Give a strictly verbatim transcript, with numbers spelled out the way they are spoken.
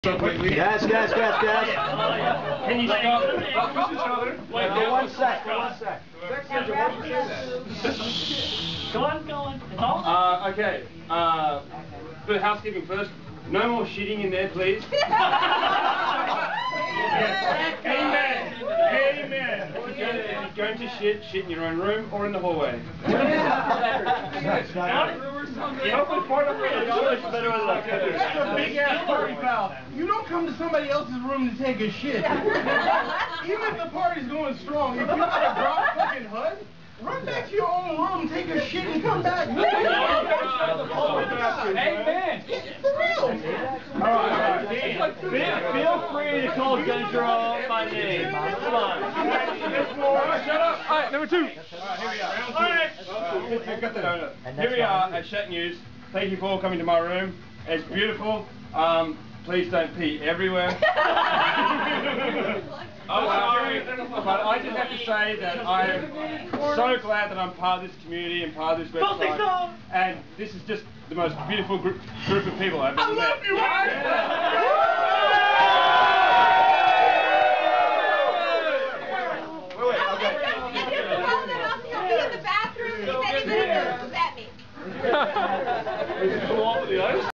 Guys, guys, guys, guys. Can you stop? Stop each other. Wait, no, one sec, one sec. Go on, go on. It's all. Uh, okay. Uh, for housekeeping first. No more shitting in there, please. Amen. Amen. If you're going to shit, shit in your own room or in the hallway. That's a big ass party foul. You don't come to somebody else's room to take a shit. Even if the party's going strong, if you got a drop fucking H U D, run back to your own room, take a shit, and come back. Amen. For real. Alright, feel free to call genjuro my name. Come on. Shut up. Alright, number two. Alright, here we are. Alright. Got the donut. Here we are at Shat News. Thank you for coming to my room. It's beautiful. Um, please don't pee everywhere. I'm sorry, but I just have to say that I am so glad that I'm part of this community and part of this website. And this is just the most beautiful group, group of people I've ever met. I love you, Wait, wait, okay. If you're rolling up, you'll be in the bathroom. If anybody moves at me. Is it too off of the ice?